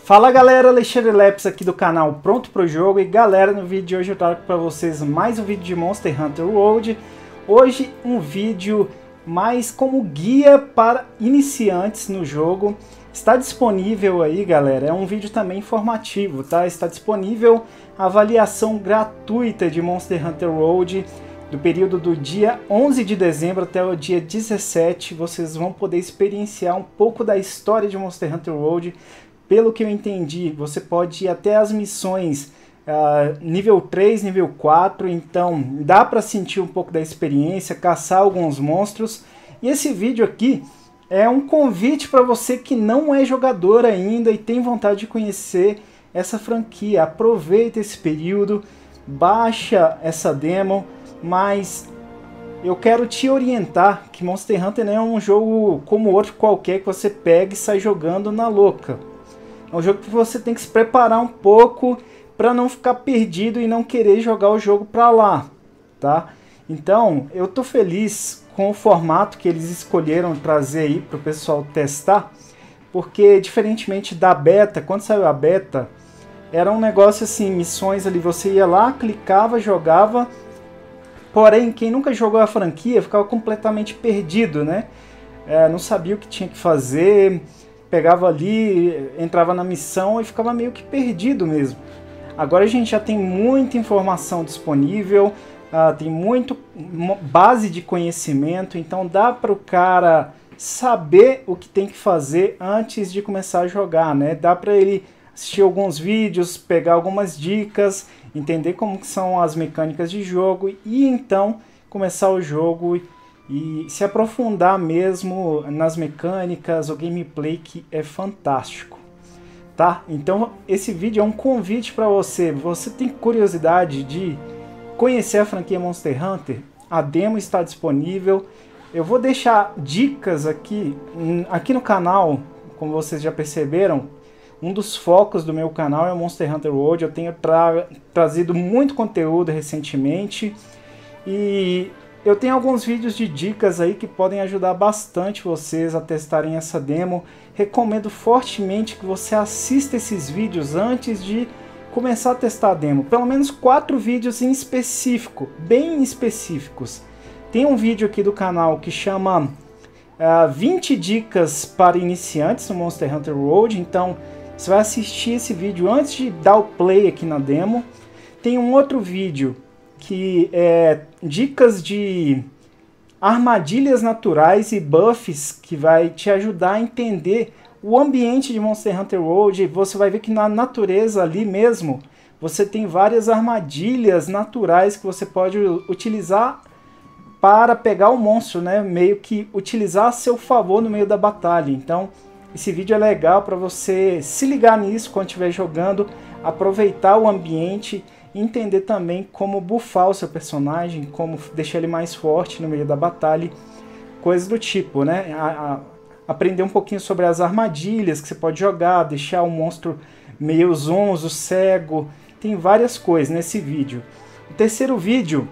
Fala galera, Alexandre Leps aqui do canal Pronto Pro Jogo. E galera, no vídeo de hoje eu trago para vocês mais um vídeo de Monster Hunter World. Hoje um vídeo mais como guia para iniciantes no jogo. Está disponível aí galera, é um vídeo também informativo, tá? Está disponível a avaliação gratuita de Monster Hunter World do período do dia 11 de dezembro até o dia 17. Vocês vão poder experienciar um pouco da história de Monster Hunter World. Pelo que eu entendi, você pode ir até as missões nível 3, nível 4, então dá para sentir um pouco da experiência, caçar alguns monstros. E esse vídeo aqui é um convite para você que não é jogador ainda e tem vontade de conhecer essa franquia. Aproveita esse período, baixa essa demo, mas eu quero te orientar que Monster Hunter não é um jogo como outro qualquer que você pega e sai jogando na louca. É um jogo que você tem que se preparar um pouco para não ficar perdido e não querer jogar o jogo para lá, tá? Então, eu tô feliz com o formato que eles escolheram trazer aí para o pessoal testar, porque diferentemente da beta, quando saiu a beta, era um negócio assim, missões ali, você ia lá, clicava, jogava, porém, quem nunca jogou a franquia ficava completamente perdido, né? Não sabia o que tinha que fazer, pegava ali, entrava na missão e ficava meio que perdido mesmo. Agora a gente já tem muita informação disponível, tem muito base de conhecimento, então dá para o cara saber o que tem que fazer antes de começar a jogar, né? Dá para ele assistir alguns vídeos, pegar algumas dicas, entender como que são as mecânicas de jogo e então começar o jogo e se aprofundar mesmo nas mecânicas, o gameplay que é fantástico, tá? Então esse vídeo é um convite para você. Você tem curiosidade de conhecer a franquia Monster Hunter? A demo está disponível. Eu vou deixar dicas aqui no canal, como vocês já perceberam. Um dos focos do meu canal é o Monster Hunter World. Eu tenho trazido muito conteúdo recentemente e eu tenho alguns vídeos de dicas aí que podem ajudar bastante vocês a testarem essa demo. Recomendo fortemente que você assista esses vídeos antes de começar a testar a demo. Pelo menos 4 vídeos em específico, bem específicos. Tem um vídeo aqui do canal que chama 20 dicas para iniciantes no Monster Hunter World. Então você vai assistir esse vídeo antes de dar o play aqui na demo. Tem um outro vídeo que é dicas de armadilhas naturais e buffs que vai te ajudar a entender o ambiente de Monster Hunter World. Você vai ver que na natureza ali mesmo você tem várias armadilhas naturais que você pode utilizar para pegar o monstro, né? Meio que utilizar a seu favor no meio da batalha. Então esse vídeo é legal para você se ligar nisso quando estiver jogando, aproveitar o ambiente, entender também como buffar o seu personagem, como deixar ele mais forte no meio da batalha, coisas do tipo, né? Aprender um pouquinho sobre as armadilhas que você pode jogar, deixar o monstro meio zonzo, cego, tem várias coisas nesse vídeo. O terceiro vídeo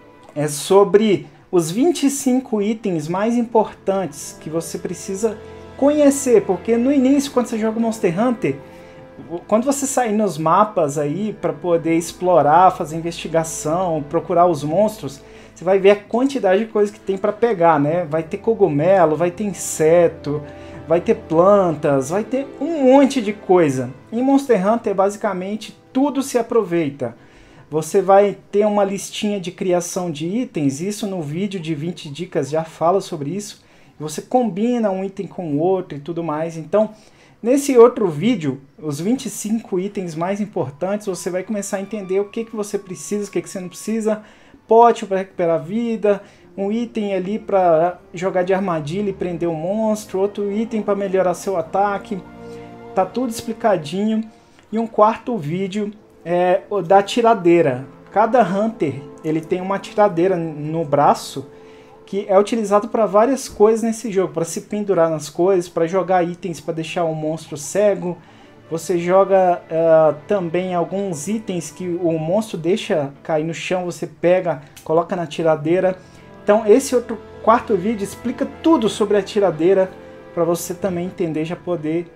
é sobre os 25 itens mais importantes que você precisa conhecer, porque no início, quando você joga Monster Hunter, quando você sair nos mapas aí para poder explorar, fazer investigação, procurar os monstros, você vai ver a quantidade de coisas que tem para pegar, né? Vai ter cogumelo, vai ter inseto, vai ter plantas, vai ter um monte de coisa. Em Monster Hunter, basicamente, tudo se aproveita. Você vai ter uma listinha de criação de itens, isso no vídeo de 20 dicas já fala sobre isso. Você combina um item com o outro e tudo mais, então nesse outro vídeo, os 25 itens mais importantes, você vai começar a entender o que você precisa, o que você não precisa, pote para recuperar vida, um item ali para jogar de armadilha e prender o monstro, outro item para melhorar seu ataque, tá tudo explicadinho. E um quarto vídeo é o da tiradeira. Cada Hunter ele tem uma tiradeira no braço, que é utilizado para várias coisas nesse jogo, para se pendurar nas coisas, para jogar itens para deixar o monstro cego. Você joga também alguns itens que o monstro deixa cair no chão, você pega, coloca na tiradeira. Então esse outro quarto vídeo explica tudo sobre a tiradeira, para você também entender, já poder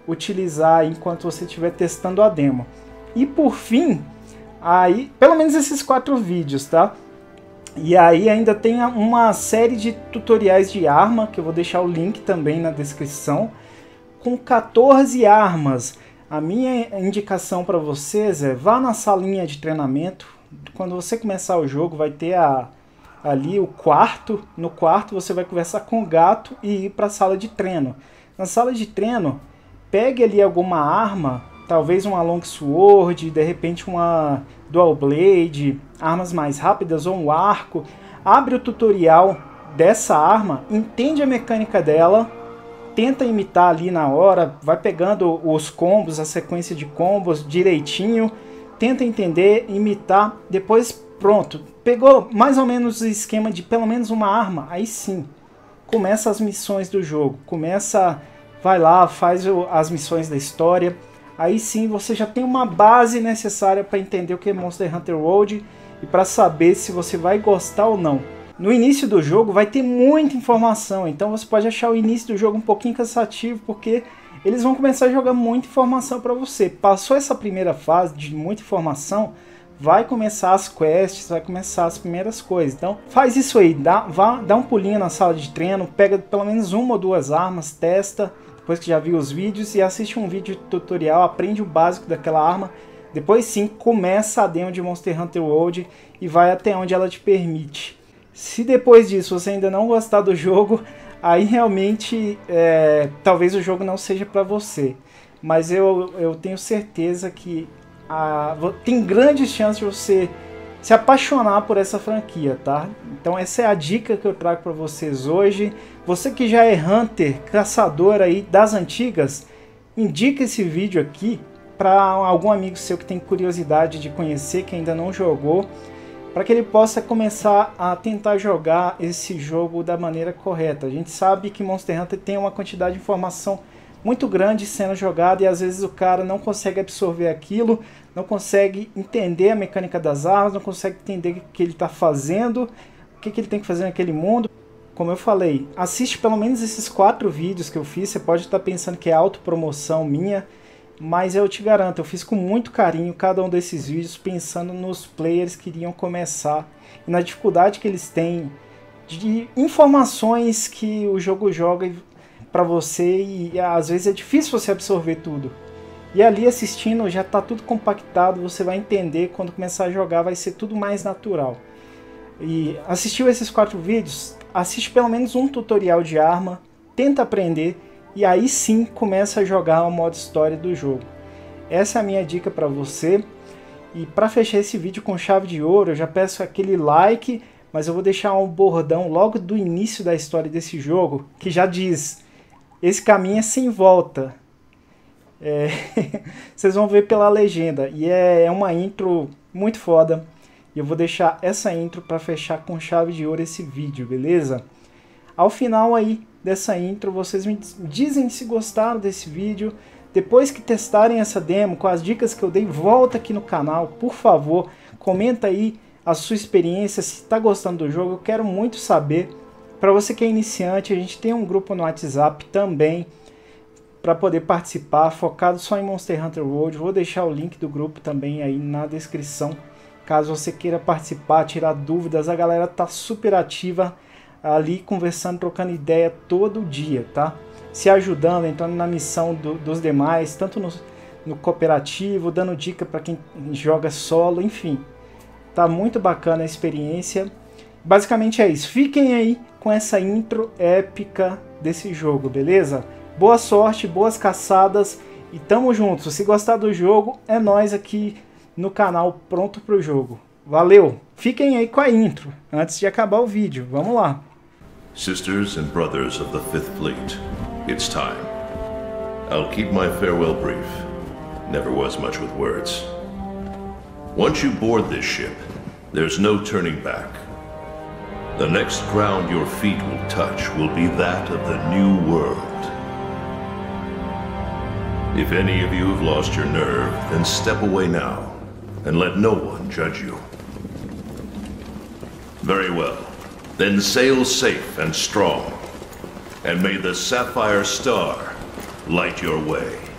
utilizar enquanto você estiver testando a demo. E por fim, aí, pelo menos esses 4 vídeos, tá? E aí ainda tem uma série de tutoriais de arma, que eu vou deixar o link também na descrição, com 14 armas. A minha indicação para vocês é: vá na salinha de treinamento. Quando você começar o jogo, vai ter ali o quarto. No quarto você vai conversar com o gato e ir para a sala de treino. Na sala de treino, pegue ali alguma arma, talvez uma long sword, de repente uma dual blade, armas mais rápidas ou um arco. Abre o tutorial dessa arma, entende a mecânica dela, tenta imitar ali na hora, vai pegando os combos, a sequência de combos direitinho, tenta entender, imitar, depois pronto, pegou mais ou menos o esquema de pelo menos uma arma, aí sim, começa as missões do jogo, vai lá, faz as missões da história, aí sim você já tem uma base necessária para entender o que é Monster Hunter World e para saber se você vai gostar ou não. No início do jogo vai ter muita informação, então você pode achar o início do jogo um pouquinho cansativo, porque eles vão começar a jogar muita informação para você. Passou essa primeira fase de muita informação, vai começar as quests, vai começar as primeiras coisas. Então faz isso aí, dá um pulinho na sala de treino, pega pelo menos 1 ou 2 armas, testa, depois que já viu os vídeos, e assiste um vídeo tutorial, aprende o básico daquela arma. Depois sim, começa a demo de Monster Hunter World e vai até onde ela te permite. Se depois disso você ainda não gostar do jogo, aí realmente talvez o jogo não seja para você. Mas eu tenho certeza que tem grandes chances de você se apaixonar por essa franquia, tá? Então essa é a dica que eu trago para vocês hoje. Você que já é Hunter, caçador aí das antigas, indica esse vídeo aqui para algum amigo seu que tem curiosidade de conhecer, que ainda não jogou, para que ele possa começar a tentar jogar esse jogo da maneira correta. A gente sabe que Monster Hunter tem uma quantidade de informação muito grande sendo jogada e às vezes o cara não consegue absorver aquilo, não consegue entender a mecânica das armas, não consegue entender o que ele está fazendo, o que ele tem que fazer naquele mundo. Como eu falei, assiste pelo menos esses 4 vídeos que eu fiz. Você pode estar pensando que é autopromoção minha, mas eu te garanto, eu fiz com muito carinho cada um desses vídeos, pensando nos players que iriam começar e na dificuldade que eles têm de informações que o jogo joga para você, e às vezes é difícil você absorver tudo. E ali assistindo já está tudo compactado, você vai entender, quando começar a jogar vai ser tudo mais natural. E assistiu esses 4 vídeos, assiste pelo menos um tutorial de arma, tenta aprender, e aí sim começa a jogar o modo história do jogo. Essa é a minha dica para você. E para fechar esse vídeo com chave de ouro, eu já peço aquele like, mas eu vou deixar um bordão logo do início da história desse jogo, que já diz: esse caminho é sem volta. Vocês vão ver pela legenda, e é uma intro muito foda. E eu vou deixar essa intro para fechar com chave de ouro esse vídeo, beleza? Ao final aí dessa intro, vocês me dizem se gostaram desse vídeo. Depois que testarem essa demo, com as dicas que eu dei, volta aqui no canal, por favor. Comenta aí a sua experiência, se está gostando do jogo, eu quero muito saber. Para você que é iniciante, a gente tem um grupo no WhatsApp também, para poder participar, focado só em Monster Hunter World. Vou deixar o link do grupo também aí na descrição, caso você queira participar, tirar dúvidas. A galera tá super ativa ali, conversando, trocando ideia todo dia, tá? Se ajudando, entrando na missão dos demais, tanto no cooperativo, dando dica para quem joga solo, enfim. Tá muito bacana a experiência. Basicamente é isso. Fiquem aí com essa intro épica desse jogo, beleza? Boa sorte, boas caçadas e tamo junto. Se gostar do jogo, é nós aqui no canal Pronto Pro Jogo. Valeu! Fiquem aí com a intro, antes de acabar o vídeo. Vamos lá! Sisters and brothers of the Fifth Fleet, it's time. I'll keep my farewell brief. Never was much with words. Once you board this ship, there's no turning back. The next ground your feet will touch will be that of the New World. If any of you have lost your nerve, then step away now, and let no one judge you. Very well. Then sail safe and strong, and may the Sapphire Star light your way.